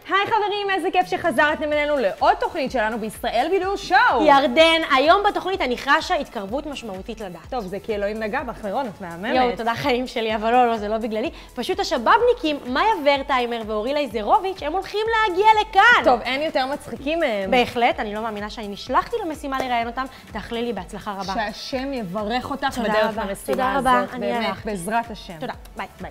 היי חברים, איזה כיף שחזרתם אלינו לעוד תוכנית שלנו בישראל בידור שואו. ירדן, היום בתוכנית אני חשה התקרבות משמעותית לדת. טוב, זה כי אלוהים נגע בך, מירון, את מהממת. יואו, תודה חיים שלי, אבל לא, זה לא בגללי. פשוט השבאבניקים, מאיה ורטהיימר ואורי לייזרוביץ', הם הולכים להגיע לכאן. טוב, אין יותר מצחיקים מהם. בהחלט, אני לא מאמינה שאני נשלחתי למשימה לראיין אותם. תאכלי לי בהצלחה רבה. שהשם יברך אותך תודה בדרך רבה. למשימה תודה רבה, הזאת, אני באמת, אלך. בעזרת השם. תודה, ביי. ביי.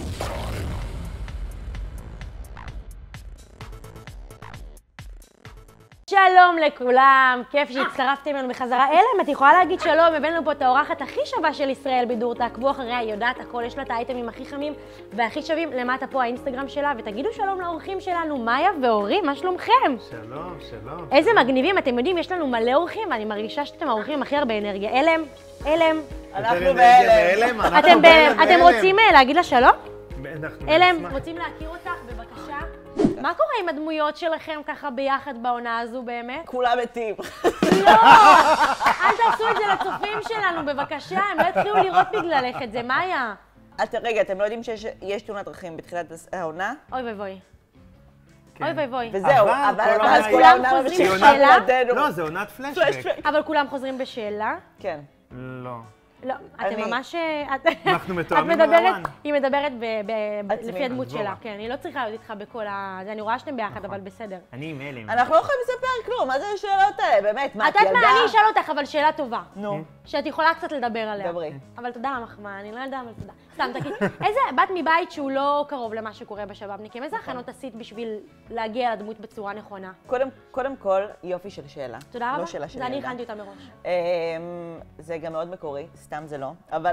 שלום לכולם, כיף שהצטרפתם אלינו בחזרה. אלם, את יכולה להגיד שלום, הבאנו פה את האורחת הכי שווה של ישראל בידור, תעקבו אחריה, היא יודעת הכל, יש לה את האייטמים הכי חמים והכי שווים, למטה פה האינסטגרם שלה, ותגידו שלום לאורחים שלנו, מאיה ואורי, מה שלומכם? שלום, שלום. איזה מגניבים, אתם יודעים, יש לנו מלא אורחים, ואני מרגישה שאתם האורחים עם הכי הרבה אנרגיה. אלם, אנחנו בהלם. אתם רוצים להגיד לה שלום? אנחנו אלם, נשמח. רוצים להכיר אותך, בבקשה? מה קורה עם הדמויות שלכם ככה ביחד בעונה הזו באמת? כולם מתים. לא! אל תעשו את זה לצופים שלנו, בבקשה, הם לא התחילו לראות בגללך את זה, מאיה? רגע, אתם לא יודעים שיש תאונת דרכים בתחילת העונה? אוי ואבוי. כן. אוי ואבוי. וזהו, אבל אבל כל אז העונה כולם היא- ממשיכים היא עונה בלעדינו. לא, זה עונת פלשבק. אבל כולם חוזרים בשאלה? כן. לא. לא, אתם אני- ממש... אנחנו את מתואמים מדברת, ברמן. היא מדברת עצמי. לפי הדמות דבורה. שלה, כן, היא לא צריכה להיות איתך בכל ה... אני רואה שאתם ביחד, אבל בסדר. אני עם אלם. אנחנו לא יכולים לספר כלום, מה זה השאלות האלה? באמת, מה, את את יודעת ילדה? מה, אני אשאל אותך, אבל שאלה טובה. נו, שאת יכולה קצת לדבר עליה. דברי. אבל תודה על המחמאה, אני לא יודעת, אבל תודה. סתם, תגיד, איזה בת מבית שהוא לא קרוב למה שקורה בשבאבניקים, איזה הכנות עשית בשביל להגיע לדמות בצורה נכונה? קודם כל, יופי של שאלה. תודה רבה. לא שאלה של זה אני ילדה. הכנתי אותה מראש. זה גם מאוד מקורי, סתם זה לא. אבל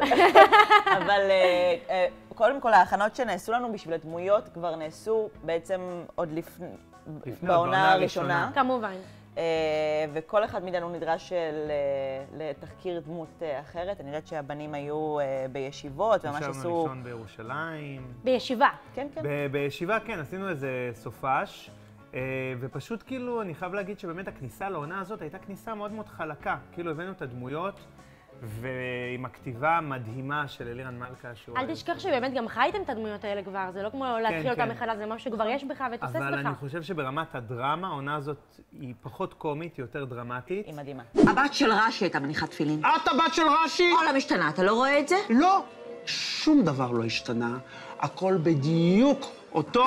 קודם כל, ההכנות שנעשו לנו בשביל הדמויות כבר נעשו בעצם עוד לפני, בעונה הראשונה. כמובן. וכל אחד מאיתנו נדרש לתחקיר דמות אחרת. אני יודעת שהבנים היו בישיבות, ממש ישבנו עשו... לישון בירושלים. בישיבה. כן, כן. בישיבה, כן, עשינו איזה סופש. ופשוט כאילו, אני חייב להגיד שבאמת הכניסה לעונה הזאת הייתה כניסה מאוד מאוד חלקה. כאילו הבאנו את הדמויות, ועם הכתיבה המדהימה של אלירן מלכה. אל תשכח שבאמת גם חייתם את הדמויות האלה כבר, זה לא כמו להתחיל אותם מחדש, זה משהו שכבר יש בך ותוסס אבל בך. אני חושב שברמת הדרמה, העונה הזאת היא פחות קומית, היא יותר דרמטית. היא מדהימה. הבת של רש"י הייתה מניחת תפילין. את הבת של רש"י? העולם השתנה, אתה לא רואה את זה? לא. שום דבר לא השתנה. הכל בדיוק אותו...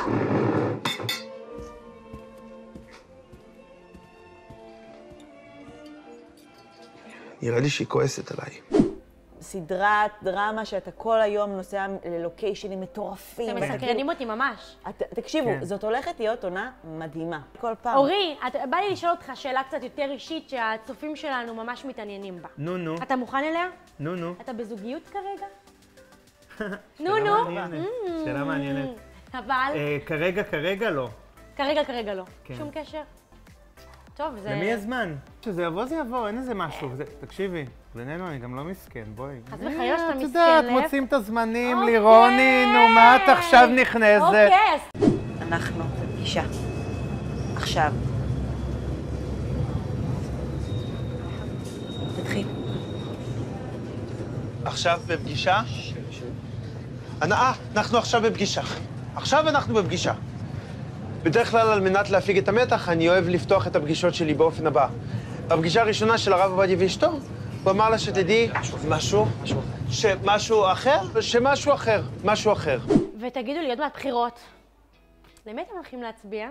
נראה לי שהיא כועסת עליי. סדרת דרמה שאתה כל היום נוסע ללוקיישנים מטורפים. אתם מסקרנים אותי ממש. תקשיבו, כן. זאת הולכת להיות עונה מדהימה. כל פעם. אורי, בא לי לשאול אותך שאלה קצת יותר אישית שהצופים שלנו ממש מתעניינים בה. נו. אתה מוכן אליה? נו. אתה בזוגיות כרגע? שאלה מעניינת. שאלה מעניינת. אבל כרגע לא. כרגע לא. כן. שום קשר? טוב, זה... למי יש זמן? שזה יבוא, זה יבוא, אין איזה משהו. תקשיבי, בינינו אני גם לא מסכן, בואי. חס וחלילה שאתה את מסכן, יודעת, להפך. מוצאים את הזמנים, אוקיי. לירוני, נו, מה את עכשיו נכנסת? אוקיי, אז אנחנו בפגישה. עכשיו. תתחיל. עכשיו בפגישה? אנחנו עכשיו בפגישה. עכשיו אנחנו בפגישה. בדרך כלל, על מנת להפיג את המתח, אני אוהב לפתוח את הפגישות שלי באופן הבא. בפגישה הראשונה של הרב עובדיה ואשתו, הוא אמר לה שתדעי משהו אחר. ותגידו לי, עוד מעט בחירות. למי אתם הולכים להצביע?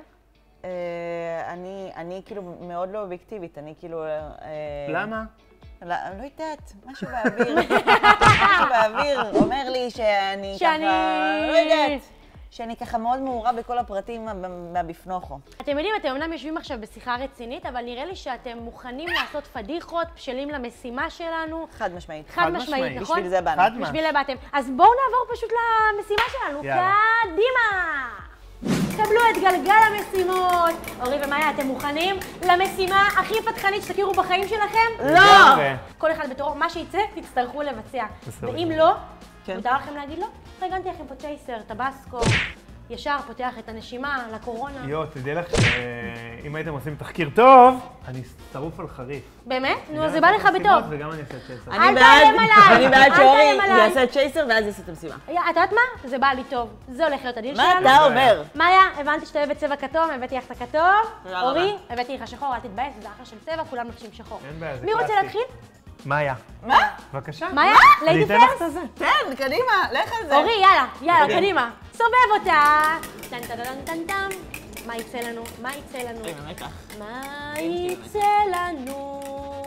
אני כאילו מאוד לא אובייקטיבית, אני כאילו... למה? לא יודעת, משהו באוויר. משהו באוויר אומר לי שאני ככה... לא יודעת. שאני ככה מאוד מעורה בכל הפרטים מהבפנוכו. אתם יודעים, אתם אמנם יושבים עכשיו בשיחה רצינית, אבל נראה לי שאתם מוכנים לעשות פדיחות, בשלים למשימה שלנו. חד משמעית. חד משמעית, נכון? בשביל זה באנו. חד משמעית. בשביל זה באתם. אז בואו נעבור פשוט למשימה שלנו. יאללה. קדימה! קבלו את גלגל המשימות. אורי ומאיה, אתם מוכנים למשימה הכי פתחנית שתכירו בחיים שלכם? לגמרי. כל אחד בתורו, מה שיצא, תצטרכו לבצע. בסדר. ואם לא, כן. מותר לכם להגיד לא? רגנתי לכם פה צ'ייסר, טבסקו, ישר פותח את הנשימה לקורונה. תדעי לך שאם הייתם עושים תחקיר טוב, אני שרוף על חריף. באמת? נו, זה בא לך בטוב. וגם אני אעשה צ'ייסר. אל תאיים עליי! אני בעד שאורי אל תאיים יעשה צ'ייסר ואז יעשה את המשימה. את יודעת מה? זה בא לי טוב. זה הולך להיות הדיל שלנו. מה אתה אומר? מאיה, הבנתי שאתה אוהבת צבע כתום, הבאתי לך את הכתום. תודה אורי, רבה. הבאתי לך שחור, אל תתבאס, זה אחלה של צבע, כולם נופשים שחור. אין בעיה, זה מי רוצה קלאסי. להתחיל? מאיה. מה? בבקשה. מאיה? אני ליידי אתן לך את פרסט? זה. תן, קדימה, לך על זה. אורי, יאללה, קדימה. קדימה. סובב אותה. טן טן טן טן טן. מה יצא לנו? מה יצא לנו? מה יצא לנו?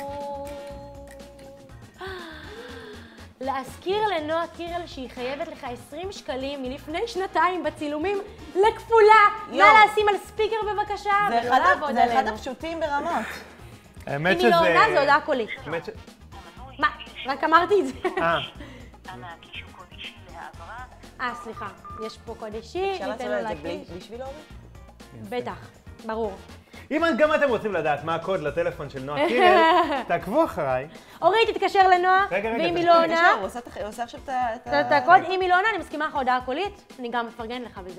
להזכיר לנועה קירל שהיא חייבת לך 20 שקלים מלפני שנתיים בצילומים לכפולה. נא לשים על ספיקר בבקשה ולא לעבוד עלינו. זה אחד הפשוטים ברמות. האמת אם היא לא עונה, זה הודעה קולית. האמת מה? רק אמרתי את זה. אה, סליחה. יש פה קוד אישי, אפשר ניתן לעשות לו את זה להקליט. בשביל אורי? בטח, ברור. אם גם אתם רוצים לדעת מה הקוד לטלפון של נועה קירל, תעקבו אחריי. אורי, תתקשר לנועה, רגע, ואם היא לא עונה, הוא עושה עכשיו את הקוד, אם היא לא עונה, אני מסכימה לך הודעה קולית, אני גם מפרגן לך בזה.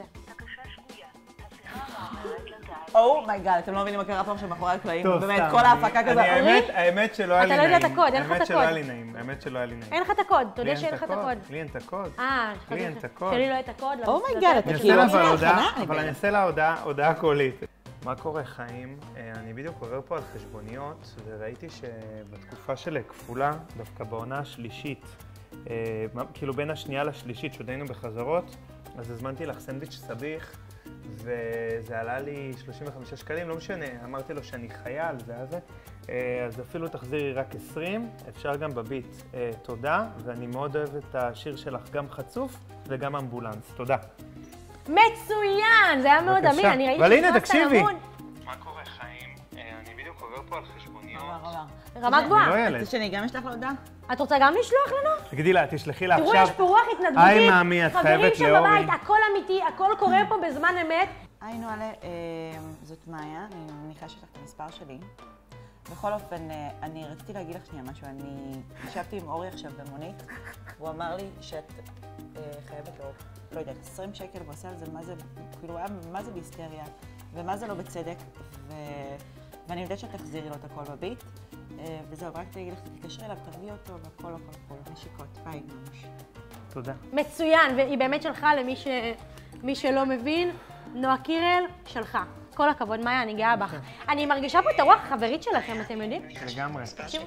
אומייגאד, אתם לא מבינים מה קרה פעם שמאחורי הקלעים. טוב, באמת, סתם, כל ההפקה כזאת. האמת שלא היה לי אתה נעים. לא יודע את הקוד, אין לך את האמת שלא הקוד. היה לי נעים. האמת שלא היה לי נעים. אין לך את הקוד, תודה לי שאין לך את הקוד. לי אין את הקוד. לי אין את הקוד. שלי לא את הקוד. אומייגאד, אתה אני כאילו אעשה לה עושה אבל הכנה. אני אעשה לה הודעה קולית. מה קורה, חיים? אני בדיוק עובר פה על חשבוניות, וראיתי שבתקופה של כפולה, דווקא בעונה השלישית, כאילו בין השנייה לשלישית, שעוד היינו בחזרות, אז הזמנתי לך סנדוויץ' סביח, וזה עלה לי 35 שקלים, לא משנה, אמרתי לו שאני חייל, זה היה זה, אז אפילו תחזירי רק 20, אפשר גם בביט. תודה, ואני מאוד אוהב את השיר שלך, גם חצוף וגם אמבולנס. תודה. מצוין! זה היה מאוד אמין, אני ראיתי אבל הנה, שנכנסת תקשיבי. למון. מה קורה, חיים? אני בדיוק עובר פה על חשבוניות. רמה אני גבוהה. לא ילד. רוצה שאני גם אשלח לו הודעה? את רוצה גם לשלוח לנו? תגידי לה, תשלחי לה תראו, עכשיו. יש פה רוח היי, התנדבותית. מאמי, את חברים חייבת שם לאורי. בבית, הכל אמיתי, הכל קורה פה בזמן אמת. היי נועלה, זאת מאיה, אני מניחה שיש לך את המספר שלי. בכל אופן, אני רציתי להגיד לך שנייה משהו, אני ישבתי עם אורי עכשיו במונית, הוא אמר לי שאת חייבת לו, לא יודעת, 20 שקל, והוא עושה על זה, מה זה, כאילו, היה מה זה בהיסטריה, ומה זה לא בצדק, ואני יודעת שאת תחזירי לו את הכל בביט, וזהו, רק תגיד לך, תתקשרי אליו, תרגיעי אותו, והכל, הכל, נשיקות, ביי, ממש. תודה. מצוין, והיא באמת שלחה למי שלא מבין, נועה קירל שלחה. כל הכבוד, מאיה, אני גאה בך. אני מרגישה פה את הרוח החברית שלכם, אתם יודעים? לגמרי.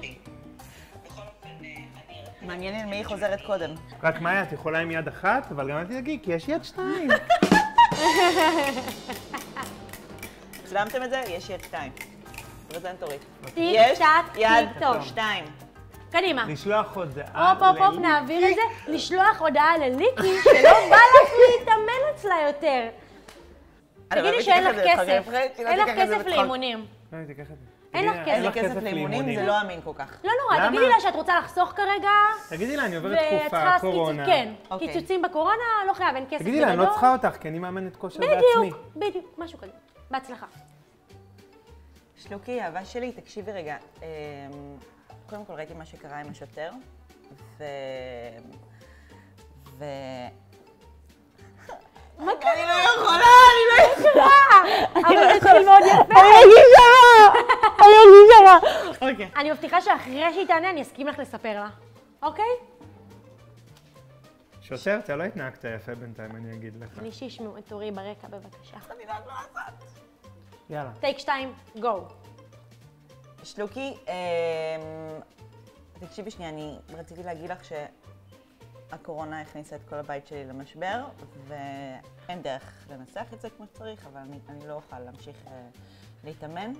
מעניין לי מי היא חוזרת קודם. רק מאיה, את יכולה עם יד אחת, אבל גם אל תדאגי, כי יש יד שתיים. צילמתם את זה? יש יד 2. פרזנטורית. טיק יש טק, יד טיק טוק. 2. קדימה. לשלוח הודעה. הופ, נעביר את זה. לשלוח הודעה לליקי שלא בא לך להתאמן אצלה יותר. תגידי שאין לך כסף. אין לך כסף לאימונים. לא, תיקח את זה. אין לך אין כסף. כסף לאימונים זה לא אמין כל כך. לא נורא, למה? תגידי לה שאת רוצה לחסוך כרגע. תגידי לה, אני עוברת ואת תקופה, צריכה קורונה. כן, אוקיי. קיצוצים בקורונה, לא חייב, אין כסף תגידי לה, אני לא צריכה אותך, כי אני מאמנת כושר בעצמי. בדיוק, משהו כזה. בהצלחה. שלוקי, אהבה שלי, תקשיבי רגע. קודם כל ראיתי מה שקרה עם השוטר, מה קרה? אני לא יכולה, אבל זה התחיל מאוד יפה. אוקיי. אני מבטיחה שאחרי שהיא תענה, אני אסכים לך לספר לה. אוקיי? שוטר, אתה לא התנהגת יפה בינתיים, אני אגיד לך. בלי שישמעו את אורי ברקע, בבקשה. יאללה. טייק 2, גו. שלוקי, תקשיבי שנייה, אני רציתי להגיד לך שהקורונה הכניסה את כל הבית שלי למשבר, ואין דרך לנסח את זה כמו שצריך, אבל אני לא אוכל להמשיך להתאמן,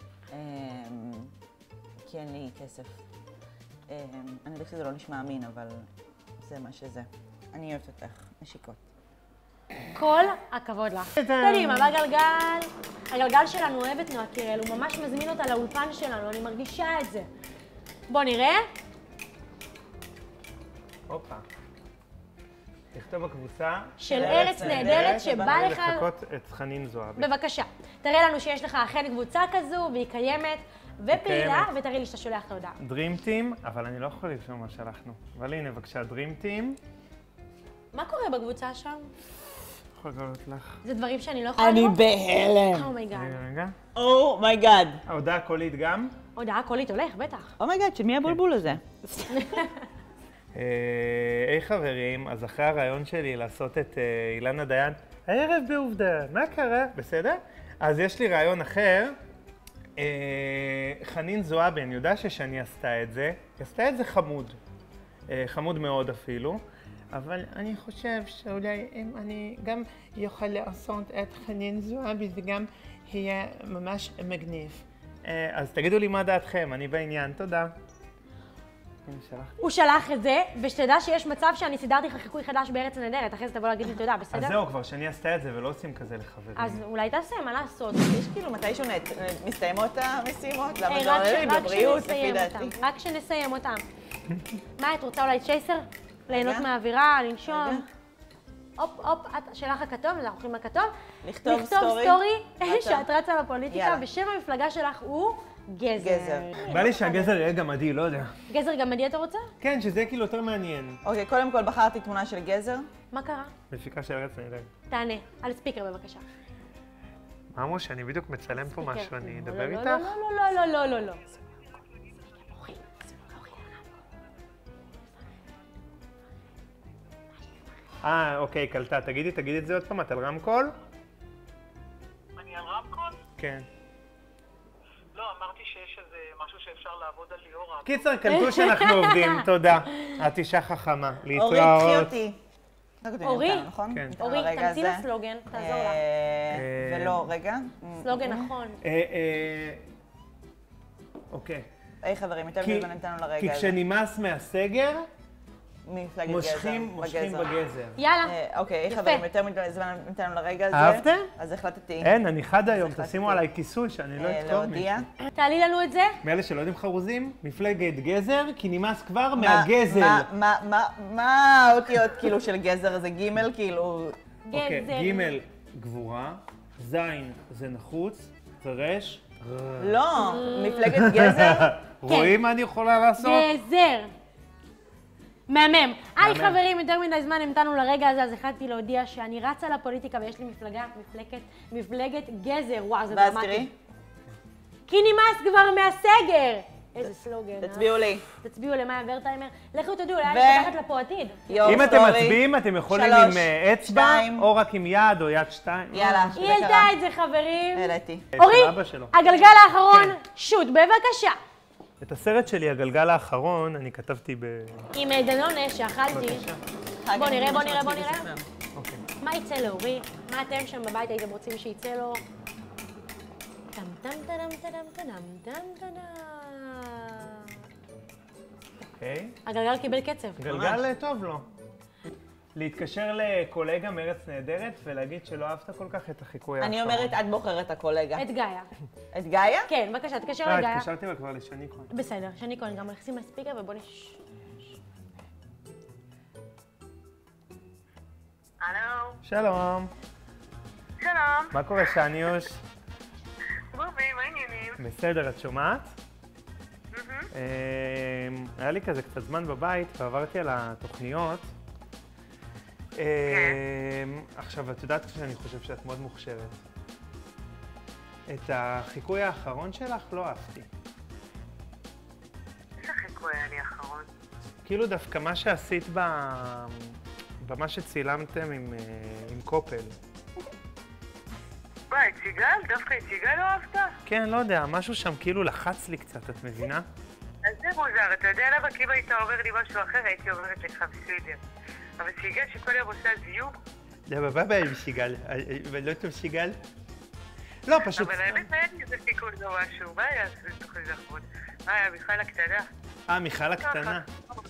כי אין לי כסף. אני יודעת שזה לא נשמע אמין, אבל זה מה שזה. אני אוהבת אותך, נשיקות. כל הכבוד לך. קדימה, בגלגל. הגלגל שלנו אוהב את נועה קירל, הוא ממש מזמין אותה לאולפן שלנו, אני מרגישה את זה. בוא נראה. הופה. תכתוב בקבוצה. של ארץ נהדרת שבא לך... לחכות את חנין זועבי. בבקשה, תראה לנו שיש לך אכן קבוצה כזו, והיא קיימת ופעילה, קיימת. ותראי לי שאתה שולח את ההודעה. Dream Team, אבל אני לא יכול לרשום מה שלחנו. אבל הנה, בבקשה, Dream Team. מה קורה בקבוצה שם? יכול לגלות לך. זה דברים שאני לא יכולה אני לראות? בהלם. אומייגאד. רגע. אומייגאד. ההודעה קולית גם. הודעה קולית הולך, בטח. אומייגאד, של מי הבולבול הזה? היי חברים, אז אחרי הרעיון שלי לעשות את אילנה דיין, הערב בעובדה, מה קרה? בסדר? אז יש לי רעיון אחר. חנין זועבי, אני יודע ששני עשתה את זה. היא עשתה את זה חמוד. חמוד מאוד אפילו. אבל אני חושב שאולי אם אני גם יוכל לעשות את חנין זועבי, זה גם יהיה ממש מגניב. אז תגידו לי מה דעתכם, אני בעניין. תודה. הוא שלח את זה, ושתדע שיש מצב שאני סידרתי לך חיקוי חדש בארץ הנהדרת, אחרי זה תבוא להגיד לי תודה, בסדר? אז זהו, כבר שאני עשתה את זה ולא עושים כזה לחברים. אז אולי תעשה, מה לעשות? יש כאילו מתישהו מסתיימות המשימות, למה זה עולה לי בבריאות, לפי דעתי. רק כשנסיים אותם. מה, את רוצה אולי צ'ייסר? ליהנות מהאווירה, לנשום? הופ, שלח הכתוב, אנחנו הולכים לכתוב. לכתוב סטורי שאת רצה לפוליטיקה, בשם המפלגה שלך הוא גזר. בא לי שהגזר יהיה גמדי, לא יודע. גזר גמדי אתה רוצה? כן, שזה כאילו יותר מעניין. אוקיי, קודם כל בחרתי תמונה של גזר. מה קרה? מפיקה של ארץ נהדרת. תענה, על ספיקר בבקשה. ממוש, אני בדיוק מצלם פה משהו, אני אדבר איתך? לא. אוקיי, קלטה. תגידי את זה עוד פעם, את על רמקול? אני על רמקול? כן. לא, אמרתי שיש איזה משהו שאפשר לעבוד על ליאורה. קיצר, קלטו שאנחנו עובדים, תודה. את אישה חכמה. אורי, קחי אותי. אורי, כן. אורי, תמציא לסלוגן, תעזור לה. ולא, רגע. סלוגן נכון. אוקיי. היי חברים, יותר מזמן נתנו לרגע הזה. כי כשנמאס מהסגר, מפלגת מושכים בגזר. יאללה. אוקיי, חברים, יותר מזמן נתנו לרגע הזה. אהבתם? אז החלטתי. אין, אני חד היום, תשימו עליי כיסוי שאני לא אכתוב להודיע. תעלי לנו את זה. מאלה שלא יודעים חרוזים, מפלגת גזר, כי נמאס כבר מהגזל. מה האותיות כאילו של גזר? זה ג' כאילו... אוקיי, ג' גבורה, ז' זה נחוץ, ורש... לא, מפלגת גזר. רואים מה אני יכולה לעשות? גזר. מהמם. היי חברים, יותר מדי זמן המתנו לרגע הזה, אז החלטתי להודיע שאני רצה לפוליטיקה ויש לי מפלגת גזר. וואו, זה דרמטי. ואז תראי. כי נמאס כבר מהסגר. איזה סלוגן, תצביעו לי. תצביעו למאיה ורטהיימר. לכו תדעו, אולי אני פותחת לפה עתיד. אם אתם מצביעים, אתם יכולים עם אצבע, או רק עם יד, או יד שתיים. יאללה, היא העלתה את זה, חברים. העליתי. אורי, הגלגל האחרון, שוט, בבקשה. את הסרט שלי, הגלגל האחרון, אני כתבתי ב... עם דנונה שאכלתי. בוא נראה. מה יצא לאורי? מה אתם שם בבית הייתם רוצים שיצא לו? אוקיי. הגלגל קיבל קצב. גלגל טוב לו. להתקשר לקולגה מארץ נהדרת ולהגיד שלא אהבת כל כך את החיקוי האחרון. אני אומרת, את בוחרת את הקולגה. את גאיה. את גאיה? כן, בבקשה, תקשר לגאיה. התקשרתי לה כבר לשני כהן. בסדר, שני כהן, גם נכנסים לספיקר ובוא נש... הלו. שלום. שלום. מה קורה, שניוש? בובי, מה העניינים? בסדר, את שומעת? היה לי כזה קצת זמן בבית ועברתי על התוכניות. עכשיו, את יודעת שאני חושב שאת מאוד מוכשרת. את החיקוי האחרון שלך לא אהבתי. איזה חיקוי היה לי האחרון? כאילו דווקא מה שעשית במה שצילמתם עם קופל. מה, את סיגל? דווקא את סיגל לא אהבת? כן, לא יודע, משהו שם כאילו לחץ לי קצת, את מבינה? אז זה מוזר, אתה יודע למה? כי אם היית אומר לי משהו אחר, הייתי אומרת לך בסדר. אבל סיגל שכל יום עושה זיוג? לא, מה בעיה עם סיגל? ולא טוב סיגל? לא, פשוט... אבל האמת אין לי איזה סיכוי לא משהו. מה היה בתוכנית האחרון? מה היה, מיכל הקטנה? מיכל הקטנה.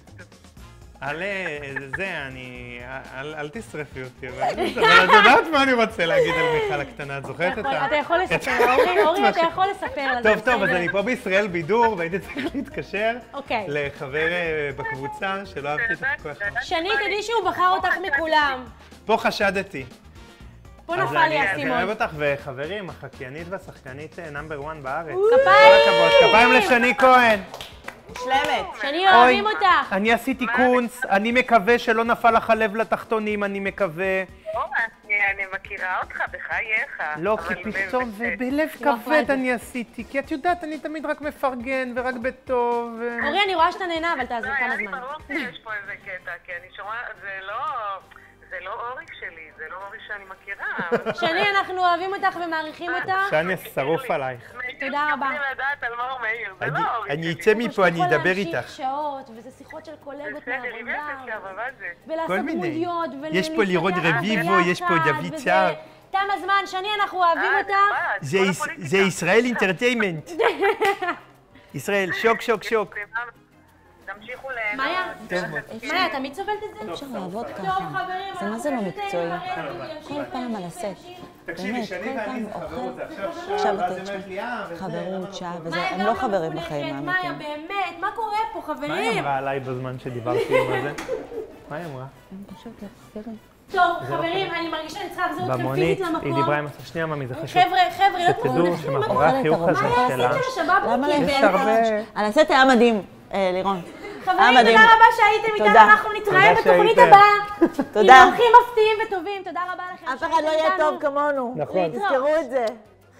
אל תשרפי אותי, אבל את יודעת מה אני רוצה להגיד על מיכל הקטנה, את זוכרת את ה... אתה יכול לספר, אורי, אתה יכול לספר על זה. טוב, אז אני פה בישראל בידור, והייתי צריך להתקשר לחבר בקבוצה שלא אהבתי את החיקוי האחרון. שני, תדעי שהוא בחר אותך מכולם. פה חשדתי. פה נפל לי אז הסימון. אני אוהב אותך, וחברים, החקיינית והשחקנית נאמבר 1 בארץ. כפיים! כפיים לשני כהן. מושלמת. שני, אוהבים אותך. אני עשיתי קונץ, אני מקווה שלא נפל לך הלב לתחתונים, אני מקווה. לא מעניין, אני מכירה אותך, בחייך. לא, כי פתאום זה בלב כבד אני עשיתי, כי את יודעת, אני תמיד רק מפרגן ורק בטוב. אורי, אני רואה שאתה נהנה, אבל תעזור כמה אני זמן. ברור שיש פה איזה קטע, כי אני שומעת, זה לא אורי שלי, זה לא אורי שאני מכירה. שני, אנחנו אוהבים אותך ומעריכים אותך. שאני שרוף עלייך. תודה רבה. אני לדעת על מאור מאיר, זה לא אורי שלי. אני אצא מפה, אני אדבר יכול איתך. להמשיך שעות, וזה שיחות של קולגות מהעבודה. ולעשות כל מיני. דמויות, יש פה לירון רביבו, יש פה דוד סער. תם הזמן, שני, אנחנו אוהבים אותך. זה ישראל אינטרטיימנט. ישראל, שוק, שוק, שוק. תמשיכו ליהנות. מאיה, מאיה, תמיד סובלת את זה? אפשר לעבוד טוב, ככה. חברים, זה מה זה לא מקצועי? כל כל פעם על הסט. תקשיבי, באמת, שני כל ואני פעם זה חברות, אוכל. עכשיו עכשיו ואז את היא אומרת לי, וזה, חברות, שעה, וזה, מאיה, הם גם לא חברים מחונכת, בחיים מאיה, האמיתיים. באמת, מה קורה פה, מה היא חברים? אמרה עליי בזמן שדיברתי עם הזה? מה היא אמרה? טוב, חברים, אני מרגישה שאני צריכה לחזור אתכם במונית, פיזית למקום. היא דיברה עם עצמה, שנייה ממי, זה חשוב. חבר'ה, לא שתדעו שמאחורי החיוך הזה שלה, למה יש להם? הרבה... על הסט היה מדהים, לירון. חברים, מדהים. תודה רבה שהייתם איתנו, תודה. אנחנו נתראה תודה בתוכנית שהייתם. הבאה. תודה. עם אורחים מפתיעים וטובים, תודה רבה לכם. אף אחד לא יהיה טוב כמונו. נכון. תזכרו את זה.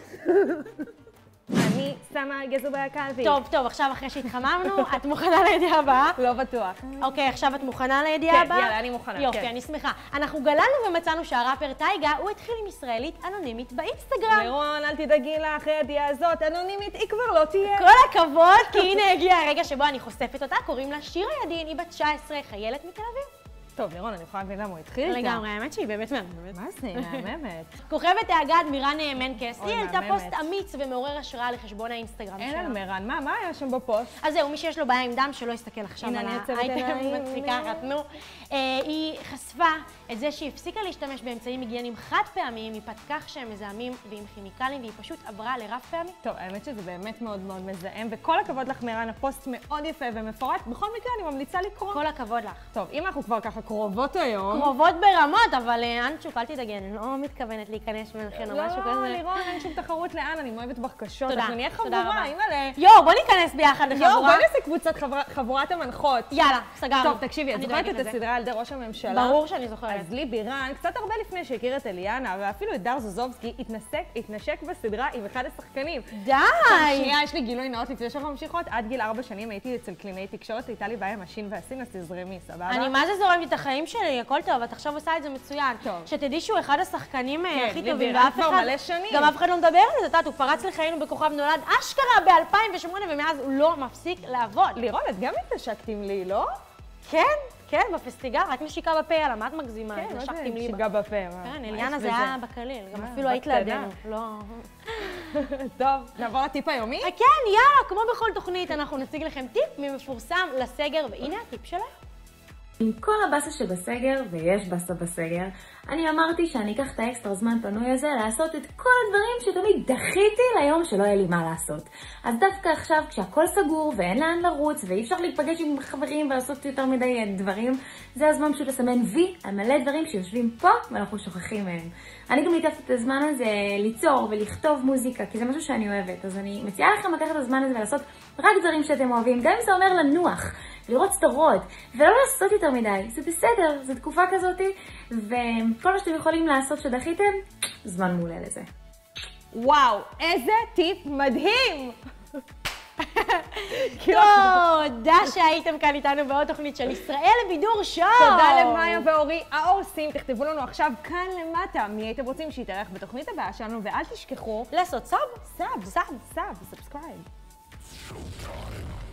אני שמה גזו בקלפי. טוב, עכשיו אחרי שהתחממנו, את מוכנה לידיעה הבאה? לא בטוח. אוקיי, עכשיו את מוכנה לידיעה כן, הבאה? יאללה, אני מוכנה, יופי, כן. אני שמחה. אנחנו גללנו ומצאנו שהראפר טייגה, הוא התחיל עם ישראלית אנונימית באינסטגרם. לירון, אל תדאגי לה, אחרי הידיעה הזאת, אנונימית היא כבר לא תהיה. כל הכבוד, כי הנה הגיע הרגע שבו אני חושפת אותה, קוראים לה שירה ידין, היא בת 19, חיילת מתל אביב. טוב, לירון, אני יכולה להבין למה הוא התחיל איתה. לגמרי, האמת שהיא באמת מהממת. מה זה, מהממת. כוכבת האגד מירן מנקס, אוי, היא העלתה מהממת. פוסט אמיץ ומעורר השראה לחשבון האינסטגרם אין שלה. על מירן, מה היה שם בפוסט? אז זהו, מי שיש לו בעיה עם דם, שלא יסתכל עכשיו הנה, על אני אעצב את האייטם העיניים. מצחיקה אחת, נו. היא חשפה את זה שהיא הפסיקה להשתמש באמצעים היגייניים חד פעמיים, מפאת כך שהם מזהמים ועם כימיקלים, והיא פשוט עברה לרב פעמי. טוב, האמת שזה באמת מאוד מאוד מזהם, וכל הכבוד לך מירן, הפוסט מאוד יפה ומפורט. בכל מקרה, אני ממליצה לקרוא. כל הכבוד לך. טוב, אם אנחנו כבר ככה קרובות היום... קרובות ברמות, אבל אנצ'וק, אל תדאגי, אני לא מתכוונת להיכנס ממכן או משהו כזה. לא, לירון, אין שום תחרות לאן, אני מאוהבת בך קשות. תודה, אנחנו נהיה תודה חבורה, רבה. אימא'לה. יואו, בוא ניכנס ביחד לחבורה. יואו, בואי נעשה קבוצת חבורת המנחות. יאללה, סגרנו. טוב, תקשיבי, את אני זוכרת דואגת את לזה. הסדרה על ידי ראש הממשלה? ברור שאני זוכרת. אז לי בירן, קצת הרבה לפני שהכיר את אליאנה, ואפילו את דר זוזובסקי, התנשק בסדרה עם אחד השחקנים. די! שנייה, יש לי גילוי נאות לפני שאנחנו ממשיכות. עד גיל 4 שנים הייתי אצל קלינאי תקשורת, הייתה לי בעיה עם השין והסין, אז תזרמי, סבבה? אני מה זה זורמת את החיים שלי, הכל טוב, את עכשיו עושה את זה מצוין. טוב. שתדעי שהוא אחד השחקנים הכי לי טובים, בירן ואף כבר אחד, מלא שנים. גם אף אחד לא מדבר על זה, את יודעת, הוא פרץ לחיינו בכוכב נולד אשכרה ב-2008, ומאז הוא לא מפסיק לעבוד. לירון, את גם התנשקת עם לי, לא? כן, בפסטיגל, רק נשיקה בפה, יאללה, מה את מגזימה? כן, מה נשקתי זה עם ליבה. נשיגה בפה? כן, אליאנה זה היה בקליל, גם אפילו היית בקטנה. לידינו, לא... טוב, נעבור לטיפ היומי? כן, יאללה, כמו בכל תוכנית, אנחנו נציג לכם טיפ ממפורסם לסגר, והנה הטיפ שלנו. עם כל הבאסה שבסגר, ויש באסה בסגר, אני אמרתי שאני אקח את האקסטרה זמן פנוי הזה לעשות את כל הדברים שתמיד דחיתי ליום שלא יהיה לי מה לעשות. אז דווקא עכשיו, כשהכל סגור ואין לאן לרוץ ואי אפשר להיפגש עם חברים ולעשות יותר מדי דברים, זה הזמן פשוט לסמן וי על מלא דברים שיושבים פה ואנחנו שוכחים מהם. אני גם ניתפת את הזמן הזה ליצור ולכתוב מוזיקה, כי זה משהו שאני אוהבת. אז אני מציעה לכם לקחת את הזמן הזה ולעשות רק דברים שאתם אוהבים, גם אם זה אומר לנוח. לראות סדרות, ולא לעשות יותר מדי, זה בסדר, זו תקופה כזאת, וכל מה שאתם יכולים לעשות שדחיתם, זמן מעולה לזה. וואו, איזה טיפ מדהים! תודה שהייתם כאן איתנו בעוד תוכנית של ישראל לבידור שואו. תודה למאיה ואורי העורסים. תכתבו לנו עכשיו כאן למטה מי הייתם רוצים שיתארח בתוכנית הבאה שלנו, ואל תשכחו לעשות סאב, סאבסקרייב.